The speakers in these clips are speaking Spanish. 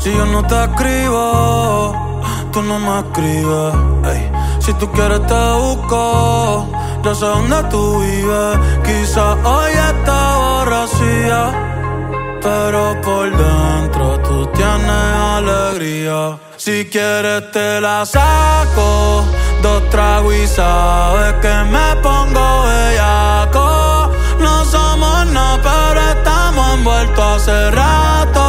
Si yo no te escribo, tú no me escribes. Ey. Si tú quieres te busco, yo sé dónde tú vives. Quizás hoy está borracía, pero por dentro tú tienes alegría. Si quieres te la saco, 2 tragos y sabes que me pongo bellaco. No somos nada, pero estamos envueltos hace rato.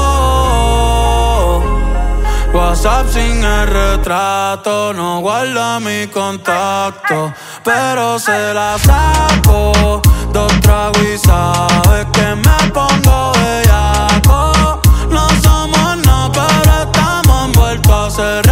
WhatsApp sin el retrato, no guarda mi contacto, pero se la saco, 2 tragos y sabes que me pongo bellaco. No somos nada, pero estamos envueltos hace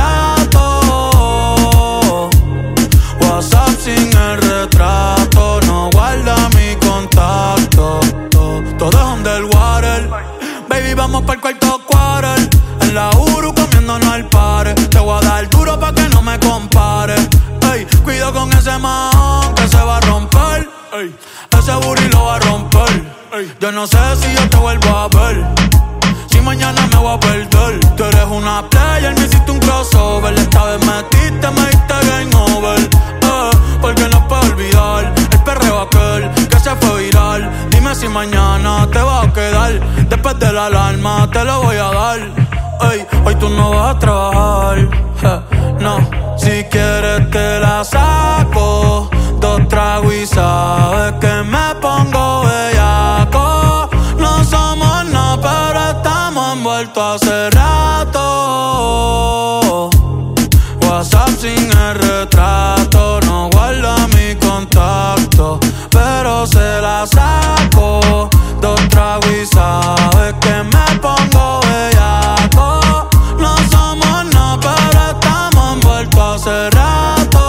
rato. WhatsApp sin el retrato, no guarda mi contacto. Todo es underwater, baby, vamos pa'l cuarto quarter. En la Uru comiéndonos al pare. Te voy a dar duro pa' que no me compare. Ey, cuido con ese man que se va a romper. Ey, ese booty lo va a romper. Ey, yo no sé si yo te vuelvo a ver, si mañana me voy a perder. Tú eres una player, me hiciste un crossover. Esta vez metiste, me diste game over. Porque no puedo olvidar el perreo aquel que se fue viral. Dime si mañana te vas a quedar. Después de la alarma te lo voy a dar. Ey, hoy tú no vas a trabajar, no. Si quieres te la saco, 2 tragos y sabes que me pongo bellaco. No somos nada, pero estamos envueltos hace rato. WhatsApp sin el retrato, no guarda mi contacto, pero se la saco, 2 tragos y sabes que me pongo bellaco. No somos nada, pero estamos envueltos hace rato.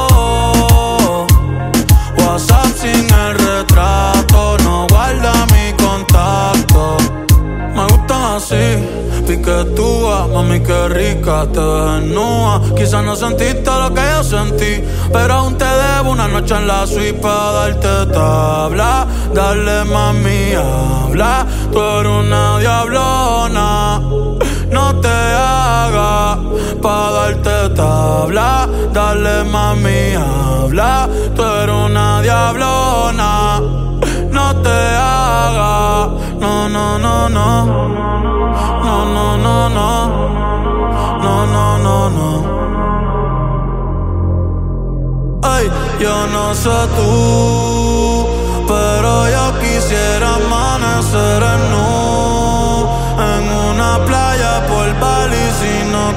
WhatsApp sin el retrato, no guarda mi contacto. Me gustan así, piquetúa, mami qué rica, te ves desnuda. Quizás no sentiste lo que yo sentí, pero aún te debo una noche en la suite pa' darte tabla. Dale mami, habla, tú eres una diablona. No te hagas pa' darte tabla. Dale mami, habla, tú eres una diablona. No te hagas, no, no, no, no. No, no, no, no. No, no, no, no. Ay, yo no sé tú, pero yo quisiera amanecer en una playa por Bali, sino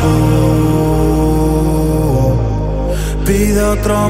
Cancún. Pide otro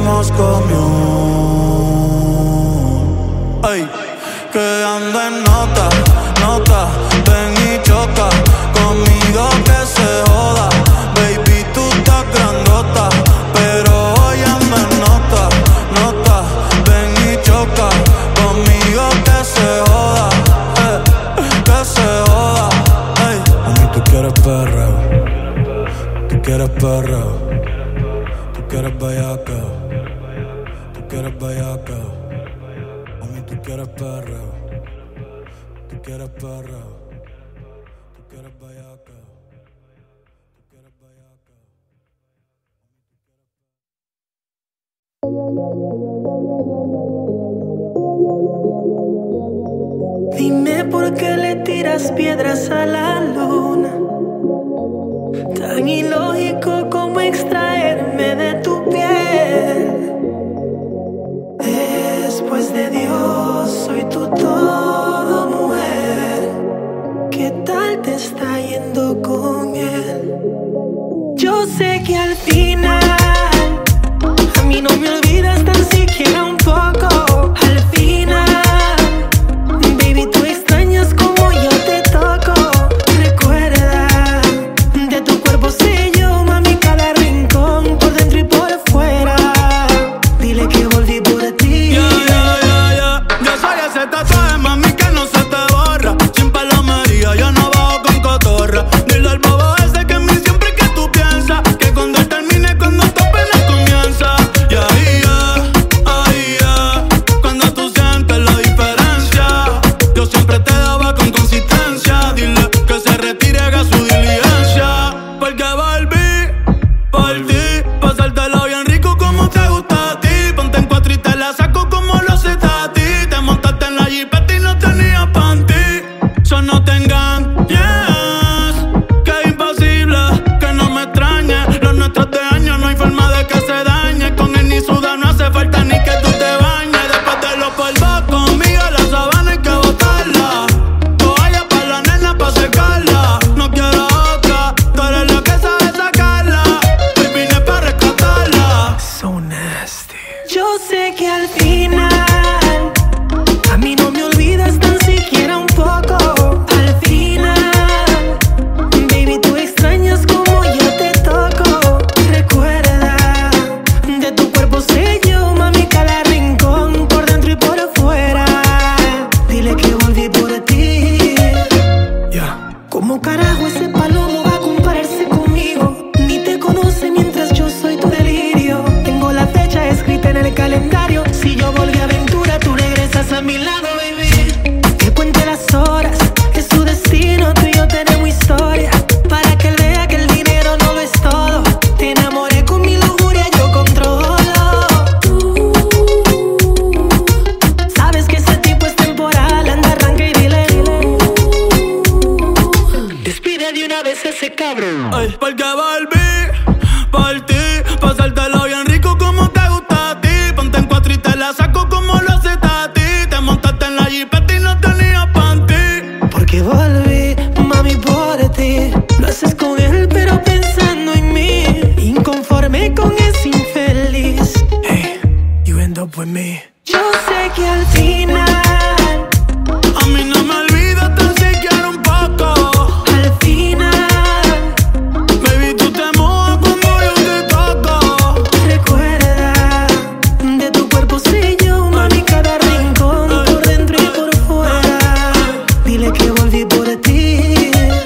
Moscow. Ay, que ando en nota, nota. Ven y choca conmigo que se joda. Baby, tú estás grandota, pero hoy ando en nota, nota. Ven y choca conmigo que se joda, que se joda. Ay, mami, tú quieres perreo, tú quieres perreo, tú quieres bellaca, tú quieres bellaca. Mami, tú quieres perreo, tú quieres perreo, tú quieres bellaca, tú quieres bellaca. Dime por qué le tiras piedras a la luna. Tan ilógico como extraerme de tu piel. Después de Dios soy tu todo, mujer. ¿Qué tal te está yendo con él? Yo sé que al final a mí no me olvidas tan siquiera un poco. Al final, baby, tú extrañas como yo te toco. Recuerda, de tu cuerpo sé yo, mami, cada rincón, por dentro y por fuera. Dile que volví por ti. Yo soy ese tatuaje, mami, que no se te borra. Sin palomería, yo no bajo con cotorra. Dile al bobo ese que en mí siempre que tú piensas, que cuando él termine, cuando carajo ese palomo va a compararse conmigo? Ni te conoce mientras yo soy tu delirio. Tengo la fecha escrita en el calendario. Si yo volví a aventura, tú regresas a mi lado, baby. Que cuente las horas, es su destino. Tú y yo tenemos historia, para que él vea que el dinero no lo es todo. Te enamoré con mi lujuria, yo controlo. Sabes que ese tipo es temporal, anda, arranca y dile. Despide de una vez ese cabrón. Ay, porque volví por ti, pasártelo bien rico como te gusta a ti. Ponte en cuatro y te la saco como lo haces a ti. Te montaste en la jipeta y no tenías panty. Porque volví, mami, por ti. Lo haces con él pero pensando en mí. Inconforme con ese infeliz. Hey, you end up with me. Yo sé que al final a mí no me olvidas tan siquiera un poco. al final, Baby, tú te mojas como yo te toco. recuerda, de tu cuerpo sé yo, mami, cada rincón, por dentro y por fuera. Dile que volví por ti.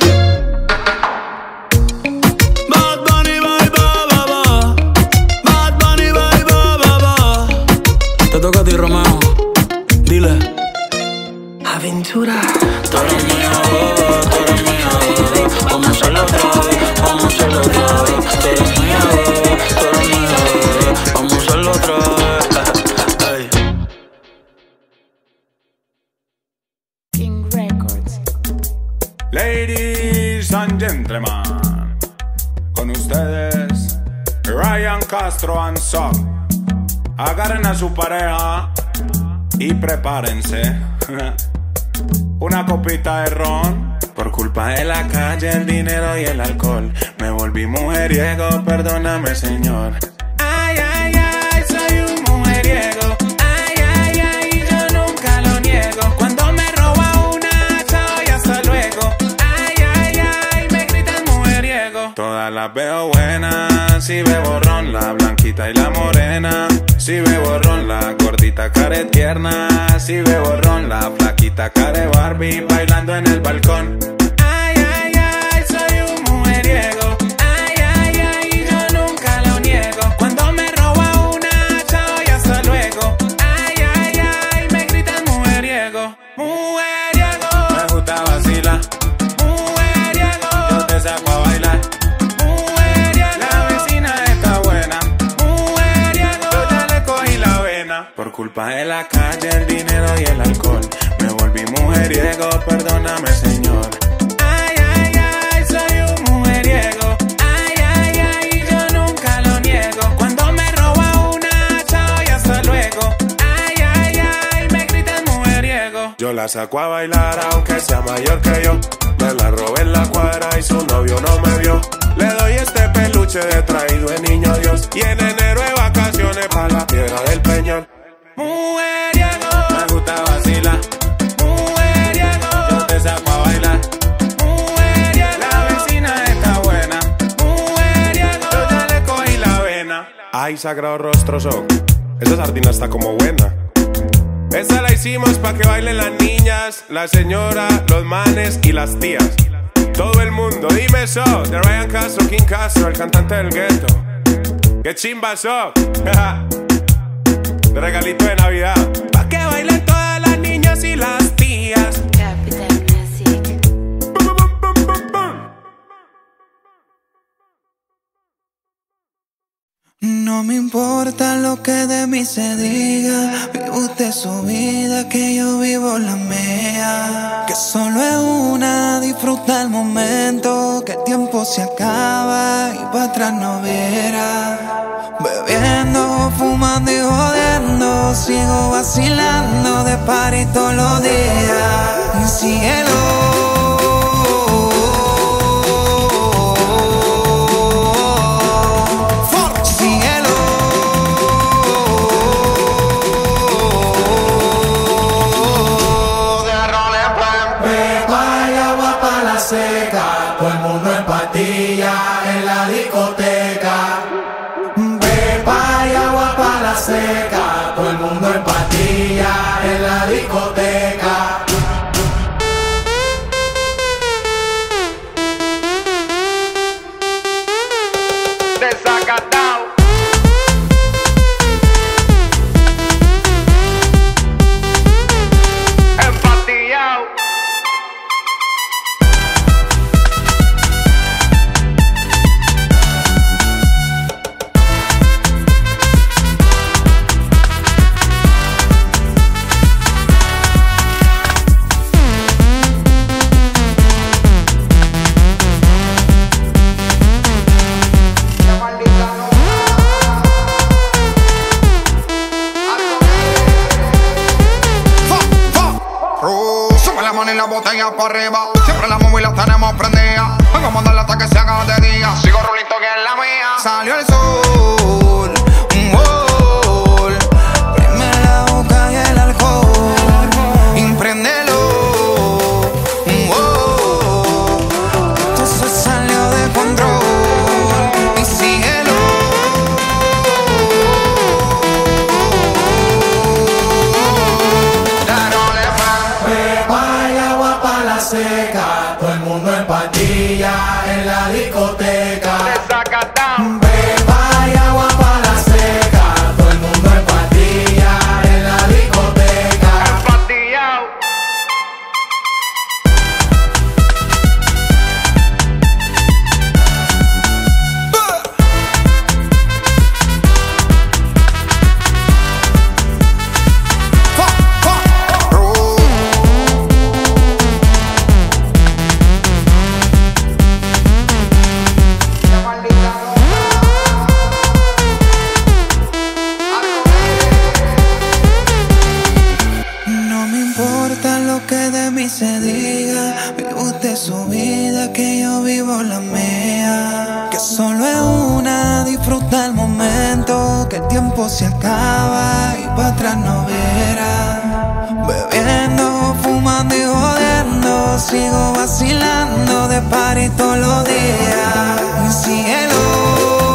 Bad Bunny, bye, bye, bye, bye. Bad Bunny, bye, bye, bye, bye. Te toca a ti, Romeo. Dile. Aventura. Tú eres mía, bebé, tú eres mía, bebé. Vamos a hacerlo otra vez, vamos a hacerlo otra vez. Tú eres mía, bebé, tú eres mía, bebé. Vamos a hacerlo otra vez. Ey. King Records. Ladies and gentlemen, con ustedes Ryan Castro and Son. Agarren a su pareja y prepárense. Una copita de ron. Por culpa de la calle, el dinero y el alcohol, me volví mujeriego, perdóname, señor. Ay, ay, ay, soy un mujeriego. Ay, ay, ay, yo nunca lo niego. Cuando me roba una, chao y hasta luego. Ay, ay, ay, me gritan mujeriego. Todas las veo buenas, si bebo ron, la blanquita y la morena. Si bebo ron, la gordita care tierna. Si bebo ron, la flaquita care Barbie, bailando en el balcón. Ay, ay, ay, soy un mujeriego. Ay, ay, ay, yo nunca lo niego. Cuando me roba una, chao y hasta luego. Ay, ay, ay, me gritan mujeriego. Mujeriego. Me gusta vacilar. Mujeriego. Yo te saco a bailar. Mujeriego. La vecina está buena. Mujeriego. Yo ya le cogí la vena. Por culpa de la calle, el dinero y el alcohol, me volví mujeriego, perdóname, señor. Ay, ay, ay, soy un mujeriego. Ay, ay, ay, yo nunca lo niego. Cuando me roba una, chao y hasta luego. Ay, ay, ay, me gritan mujeriego. Yo la saco a bailar aunque sea mayor que yo. Me la robé en la cuadra y su novio no me vio. Le doy este peluche de traído de niño Dios. Y en enero de vacaciones pa' la Piedra del Peñol. Mujeriego. Me gusta vacilar. Mujeriego. Yo te saco a bailar. Mujeriego. La vecina está buena. Mujeriego. Yo ya le cogí la vena. Ay, sagrado rostro son. Esa sardina está como buena. Esta la hicimos pa' que bailen las niñas, la señora, los manes y las tías. Todo el mundo, dime eso. De Ryan Castro, King Castro, el cantante del gueto. ¡Qué chimba eso! De regalito de Navidad. Pa' que bailen todas las niñas y las tías. Capital Music. Bum, bum, bum, bum, bum. No me importa lo que de mí se diga, vive usted su vida, que yo vivo la mía. Que solo es una, disfruta el momento, que el tiempo se acaba y para atrás no verá. Bebiendo, fumando y jodiendo, sigo vacilando de party todos los días. Síguelo. Seca, todo el mundo en patilla en la discoteca. Pepa y agua para la seca, todo el mundo en patilla en la discoteca. manos para arriba. Siempre las móviles las tenemos prendidas. Vengo a mandarle hasta que se haga de día. Sigo rulito que es la mía. Salió el sol, prime la boca y el alcohol, impréndelo. Esto se salió de control. Y síguelo. Pepa y agua pa' la seca. Todo el mundo en patilla en la discoteca. Pepa y agua pa' la seca. Todo el mundo en patilla en la discoteca. No me importa lo que de mí se diga. Vive usted su vida, que yo vivo la mía. Que solo es una, disfruta el momento. Que el tiempo se acaba y para atrás no verá. Bebiendo, fumando y jodiendo. Sigo vacilando de party todos los días. Y síguelo.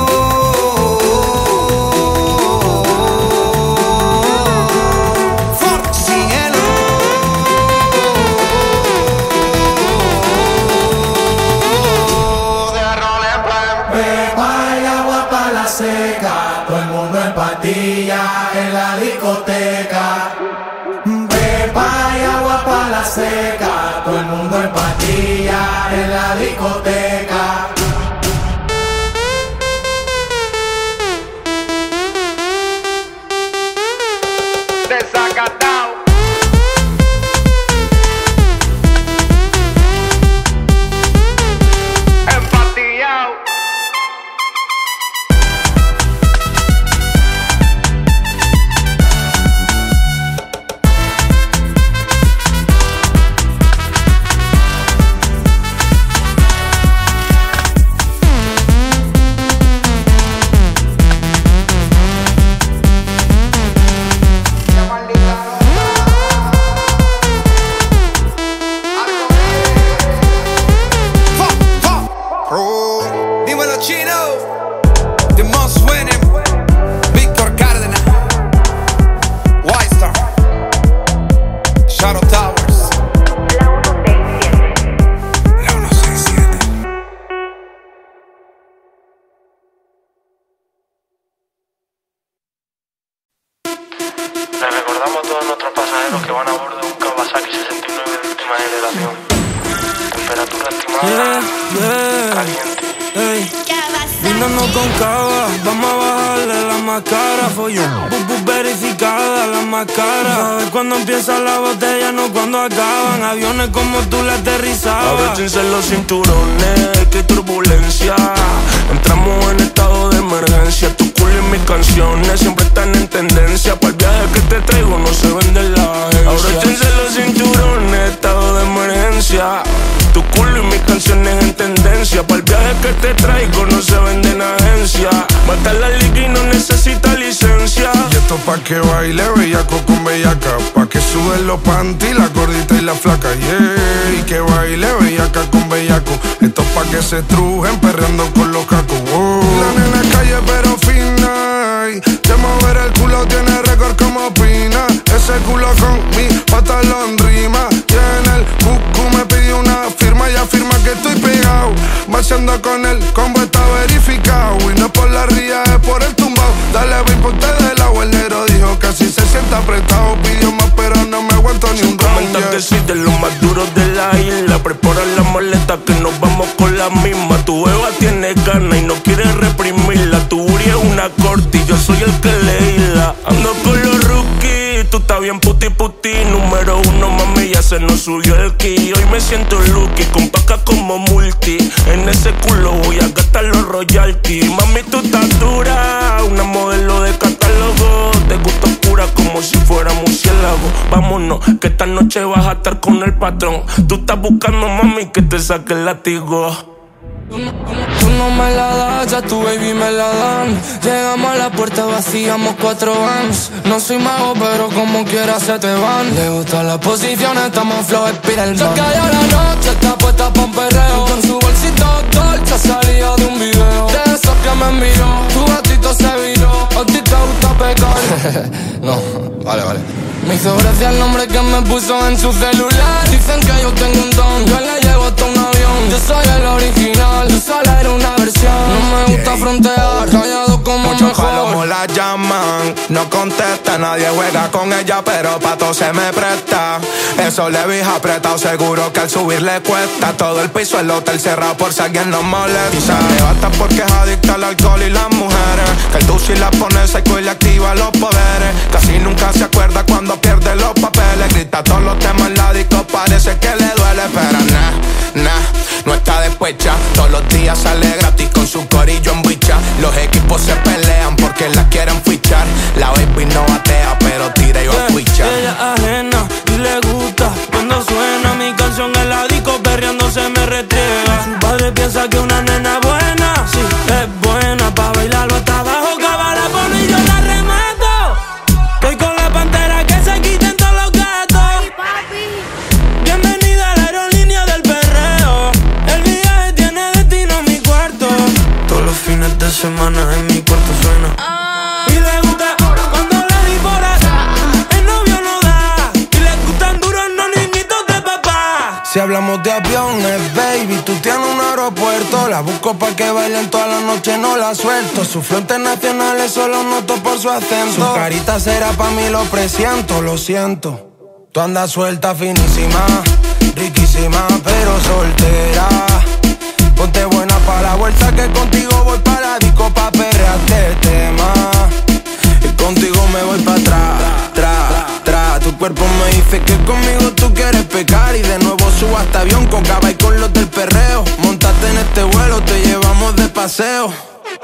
Pepa y agua pa' la seca. Todo el mundo en patilla en la discoteca. Pepa y agua pa' la seca. Todo el mundo en patilla en la discoteca. Desacatado. Empatillado. Dímelo, Chino. The most winning Víctor Cárdenas, White Star, Shadow Towers, la 167. Le recordamos a todos nuestros pasajeros que van a bordo de un Kawasaki 69 de última generación. Temperatura estimada caliente. Brindando con cava, vamos a bajarle la máscara. Follón, verificada la máscara. Sabes cuando empieza la botella, no cuando acaban. Aviones como tú le aterrizabas. Abróchense los cinturones, que turbulencia. Entramos en estado de emergencia. Tu culo y mis canciones siempre están en tendencia. Para el viaje que te traigo no se vende la agencia. Abróchense los cinturones, estado de emergencia. Tu culo y mis canciones en tendencia. Para el viaje que te traigo no se vende en agencia. Mata la liga y no necesita licencia. Y esto pa' que baile bellaco con bellaca. Pa' que suben los panty, la gordita y la flaca. Yeah, y que baile bellaca con bellaco. Esto pa' que se estrujen perreando con los cacos. Wow. La nena calle pero fina. Y de mover el culo tiene récord como Pina. Ese culo con mi pantalón rima. Y en el cucu me pidió una firma. Y afirma que estoy pegado. Marchando con el combo está verificado. Y no es por la ría, es por el tumbao. Dale, ven, ponte del agua. El negro dijo que así se sienta apretado. Pidió más pero no me aguanto ni un round. Comentan que soy de los más duros de la isla. Prepara la maleta que nos vamos con la misma. Tu beba tiene ganas y no quiere reprimirla. Tu Uri es una corte y yo soy el que le hila. Ando con los rookies, tú estás bien puti puti. Número uno, mami, ya se nos subió el ki. Hoy me siento lucky, con paca como multi. En ese culo voy a gastar los royalties. Mami, tú estás dura, una modelo de catálogo. Te gusta oscura como si fuera murciélago. Vámonos, que esta noche vas a estar con el patrón. Tú estás buscando, mami, que te saque el látigo. Tú no me la das, ya tu baby me la dan. Llegamos a la puerta, vaciamos 4 vans. No soy mago, pero como quiera se te van. Le gustan las posiciones, estamos flow, expira el man. Se cayó la noche, está puesta pa' un perreo. Con su bolsito dolce salía de un video. De esos que me envió, tu gatito se viró. A ti te gusta pecar. No, vale. Me hizo gracia el nombre que me puso en su celular. Dicen que yo tengo un don, yo le llevo hasta un avión. Yo soy el original, tú solo eres una versión. No me gusta frontear, callado como muchos mejor. palomos la llaman, no contesta, nadie juega con ella, pero pa' todo se me presta. Eso le vi apretado, seguro que al subir le cuesta. Todo el piso, el hotel cerrado por si alguien nos molesta. Y se arrebata porque es adicta al alcohol y las mujeres. Que el dulce la pone seco y le activa los poderes. Casi nunca se acuerda cuando pierde los papeles. Grita todos los temas en la disco, parece que le duele. Pero no está despecha. Todos los días sale gratis con su corillo en bicha. Los equipos se pelean porque la quieren fichar. La baby no batea, pero tira y va a twitchar. Ella ajena y le gusta cuando suena mi canción en la disco, perreando se me retriega. Su padre piensa que una nena buena, sí, es buena pa' bailarlo hasta abajo, cabala pone y yo la remato. Estoy con la pantera que se quiten todos los gatos. Bienvenida a la aerolínea del perreo. El viaje tiene destino en mi cuarto. Todos los fines de semana en mi cuarto suena. Y le gusta cuando le dispara. El novio no da. Y le gustan duros los niñitos de papá. Si hablamos de aviones, baby, tú tienes un aeropuerto. La busco pa' que bailen toda la noche, no la suelto. Su flow internacional, eso lo noto por su acento. Su carita será pa' mí, lo presiento, lo siento. Tú andas suelta, finísima, riquísima, pero soltera. Ponte buena pa' la vuelta que contigo voy pa' la disco pa' perrearte tema. Y contigo me voy pa' atrás, Tu cuerpo me dice que conmigo tú quieres pecar. Y de nuevo subo hasta avión con cava y con los del perreo. Montate en este vuelo, te llevamos de paseo.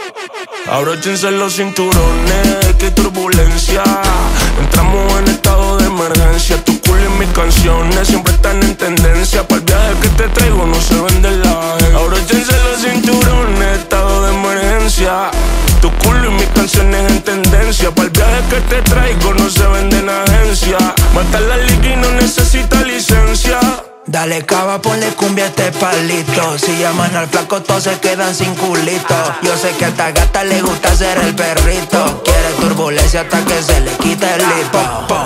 Abróchense los cinturones, que hay turbulencia. Entramos en estado de emergencia. Tu culo y mis canciones siempre están en tendencia. Para el viaje que te traigo no se vende la agencia. Abróchense los cinturones, estado de emergencia. Tu culo y mis canciones en tendencia. Para el viaje que te traigo no se vende en agencia. Matar la liga y no necesita licencia. Dale cava, ponle cumbia a este palito. Si llaman al flaco, todos se quedan sin culito. Yo sé que a esta gata le gusta ser el perrito. Quiere turbulencia hasta que se le quite el lipo.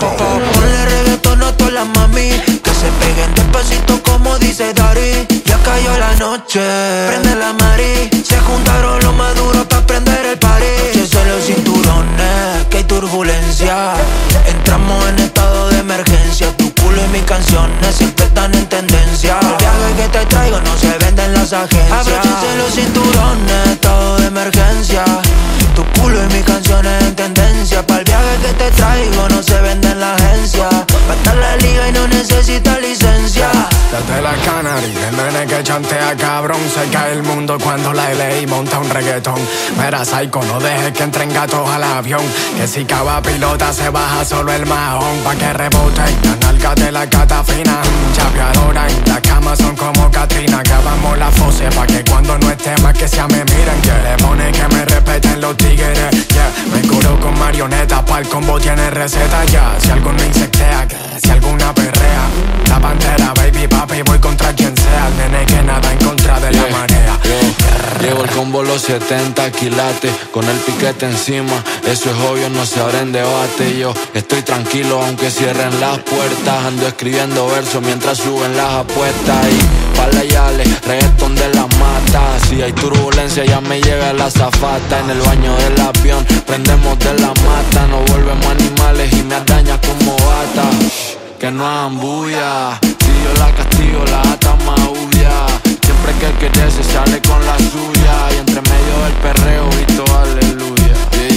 Ponle reggaetón a todas las mami, que se peguen despacito como dice Dari. Ya cayó la noche, prende la mari. Se juntaron los maduros pa' prender el party. Abróchense los cinturones, que hay turbulencia. Entramos en estado de emergencia. Tu culo y mis canciones siempre están en tendencia. El viaje que te traigo no se vende en las agencias. Abróchense los cinturones, estado de emergencia. Tu culo y mis canciones en tendencia. Para el viaje que te traigo no se vende en la agencia. Va a estar la liga y no necesita licencia. Desde la Canary, el nene que chantea cabrón. Se cae el mundo cuando la LA monta un reggaetón. Mira, psycho, no dejes que entren gatos al avión. Que si cava pilota se baja solo el mahón. Pa' que reboten, la nalga de la gata fina. Chapeadora, en la cama son como Katrina. Grabamos la fose pa' que cuando no esté más que sea me miren. Que le pone que me respeten los tigres, yeah. Me curo con marionetas, pa' el combo tiene receta, ya. Si alguno insectea, si alguna perrea. La pantera, baby, papi, voy contra quien sea. El nene que nada en contra de la marea. Llevo el combo los 70 quilates, con el piquete encima. Eso es obvio, no se abren debate. Yo estoy tranquilo aunque cierren las puertas. Ando escribiendo versos mientras suben las apuestas. Y pala y ale, reggaetón de las matas. Si hay turbulencia ya me llega la zafata. En el baño del avión prendemos de la mata. Nos volvemos animales y me daña como bata. Que no hagan bulla, si yo la castigo la ata maúlla. Siempre que él quiere se sale con la suya. Y entre medio del perreo grito aleluya.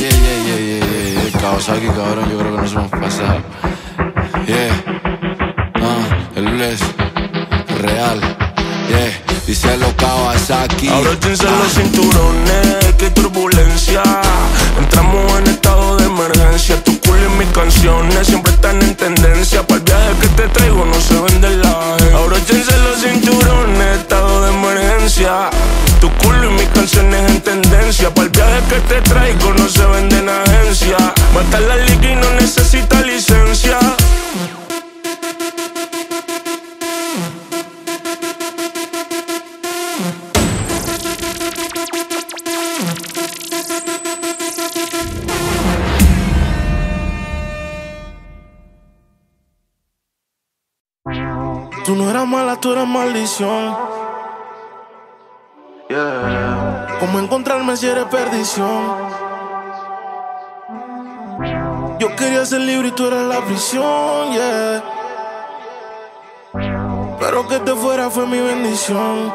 Yeah. Kawasaki, cabrón, yo creo que nos hemos pasado. El es real. Díselo Kawasaki. Abróchense los cinturones, que hay turbulencia. Entramos en estado de emergencia. Tu culo y mis canciones siempre están en tendencia. Para el viaje que canciones en tendencia. Para el viaje que te traigo no se vende en agencia. Mata la liga y no necesita licencia. Tú no eras mala, tú eras maldición. Yeah. ¿Cómo encontrarme si eres perdición? Yo quería ser libre y tú eras la prisión, yeah. Pero que te fuera fue mi bendición.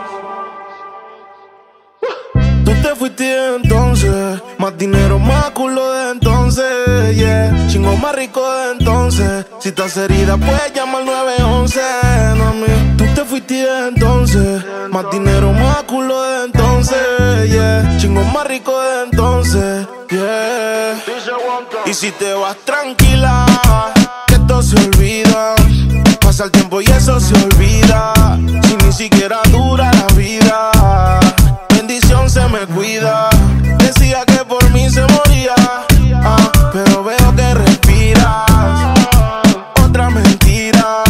Tú te fuiste entonces, más dinero, más culo de entonces, yeah. Chingo más rico de entonces. Si estás herida, puedes llamar al 911, mami. Tú te fuiste entonces, más dinero, más culo de entonces, yeah. Chingo más rico de entonces, yeah. Y si te vas tranquila, que esto se olvida. Pasa el tiempo y eso se olvida. Si ni siquiera dura la vida, bendición se me cuida. Decía que por mí se moría, pero veo que respiras. Otra mentira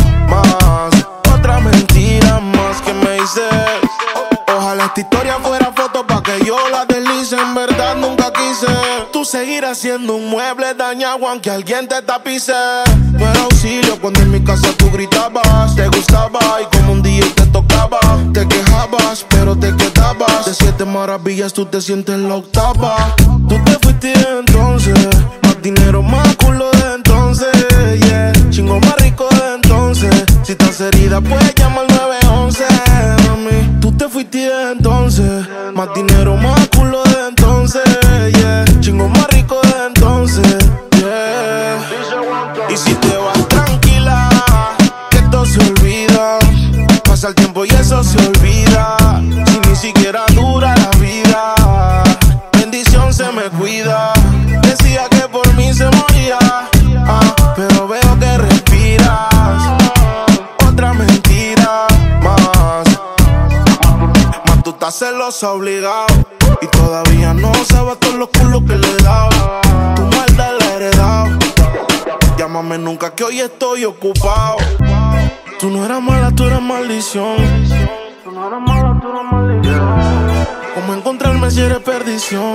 más que me dices. Ojalá esta historia fuera foto pa' que yo la deslice. En verdad nunca quise tú seguir haciendo un mueble dañado aunque alguien te tapice. No era auxilio cuando en mi casa tú gritabas. Te gustaba y como un día te tocaba. Te quejabas pero te quedabas. De 7 maravillas tú te sientes la octava. Tú te fuiste entonces, más dinero, más culo de entonces, yeah. Chingo más rico de entonces. Si estás herida puedes llamar al 911, mami. Tú te fuiste entonces, más dinero, más culo de entonces, yeah. Chingo más rico de entonces, yeah. Y si te vas tranquila, que esto se olvida. Pasa el tiempo y eso se olvida. Si ni siquiera dura la vida, bendición se me cuida. Decía que por mí se moría, pero veo que respiras. Otra mentira más tú estás celosa obligado. Y todavía no sabes todos los culos que le he dado. Tu maldad la he heredado. Llámame nunca que hoy estoy ocupado. Tú no eras mala, tú eras maldición. Tú no eras mala, tú eras maldición. ¿Cómo encontrarme si eres perdición?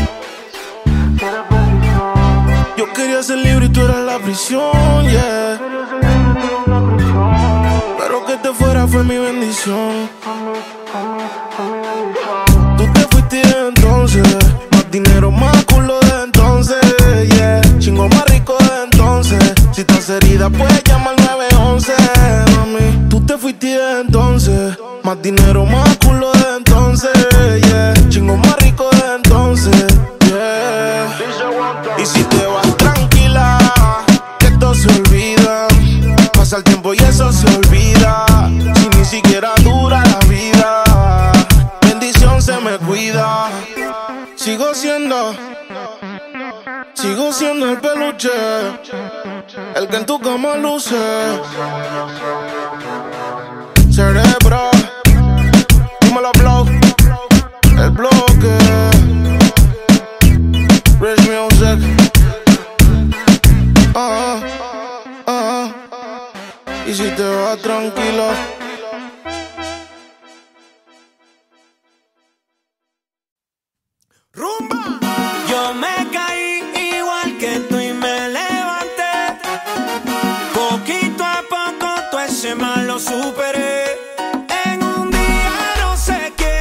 Yo quería ser libre y tú eras la prisión, yeah. Pero que te fuera fue mi bendición. Tú te fuiste entonces, más dinero, más culo de entonces, yeah. Chingo más rico de entonces. Si estás herida puedes llamar al 911, mami. Tú te fuiste entonces, más dinero, más culo de entonces, yeah. Chingo más rico de entonces, yeah. Y si te vas tranquila, que esto se olvida. Pasa el tiempo y eso se olvida. Si ni siquiera dura la vida, bendición se me cuida. Sigo siendo el peluche, el que en tu cama luce. Cerebro, dímelo blow, el bloque. Rich Music. Y si te vas tranquilo, rumba. Yo me caí igual que tú y me levanté. Poquito a poco todo ese mal lo superé. En un día no sé qué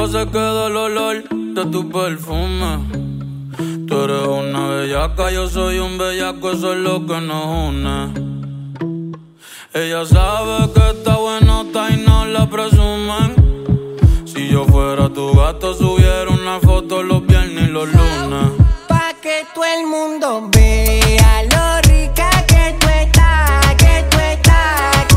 boca se queda el olor de tu perfume. Tú eres una bellaca, yo soy un bellaco, eso es lo que nos une. Ella sabe que está buenota y no la presumen. Si yo fuera tu gato, subiera una foto los viernes y los lunes. Pa' que todo el mundo vea lo rica que tú estás, que tú estás.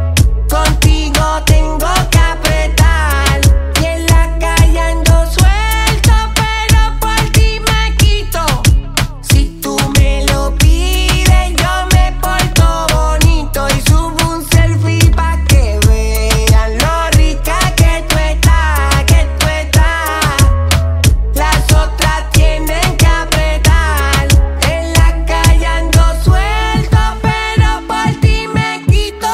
Contigo tengo que apretar y en la calle ando suelto, pero por ti me quito. Si tú me lo pides, yo me porto bonito y subo un selfie pa' que vean lo rica que tú estás, que tú estás. Las otras tienen que apretar. En la calle ando suelto, pero por ti me quito.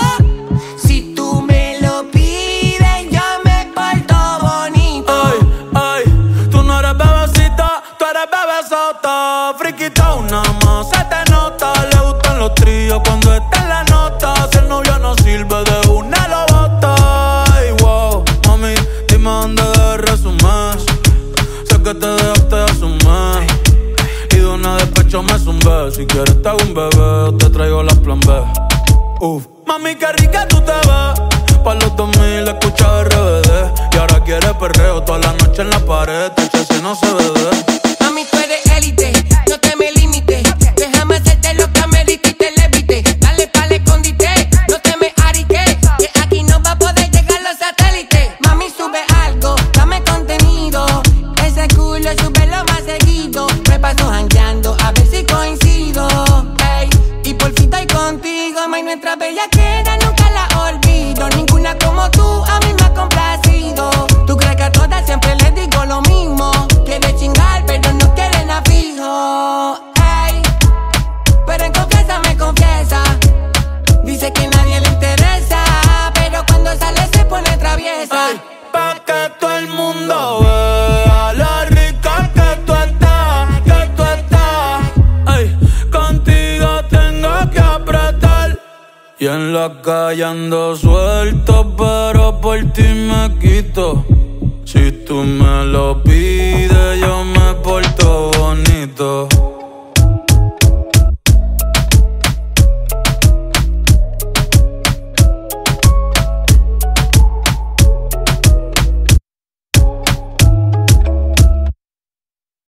Si tú me lo pides, yo me porto bonito. Ay, tú no eres bebecita, tú eres bebesota. Friquita una más, se te nota. Le gustan los tríos cuando está en la nota. Si el novio no sirve, de una lo bota. Ay, wow, mami, dime dónde debes resumir. Sé que te dejaste de asumir y de una despecho me zumbé. Si quieres te hago un bebé o te traigo la plan B. Mami, qué rica tú te ves. Pa' los 2000 escucha RBD y ahora quiere perreo toda la noche en la pared. Si no se ve de. Mami, tú eres élite, no te me limites. Déjame hacerte lo que amerita y te levite. Dale pa'l escondite, no te me ariques, que aquí no va a poder llegar los satélites. Mami, sube algo, dame contenido. Ese culo súbelo más seguido. Me paso jangueando a ver si coincido. Ey, y por fin estoy contigo, ma, y nuestra bellaquera nunca la olvido. Ninguna como tú a mí me ha complacido. Tú crees que a todas siempre les digo lo mismo. Quiere chingar, pero no quiere nada fijo. Ey, pero en confianza me confiesa. Dice que nadie le interesa, pero cuando sale se pone traviesa. Ay, pa' que todo el mundo vea lo rica que tú estás, que tú estás. Ay, contigo tengo que apretar y en la calle ando suelto, pero por ti me quito. Si tú me lo pides, yo me porto bonito.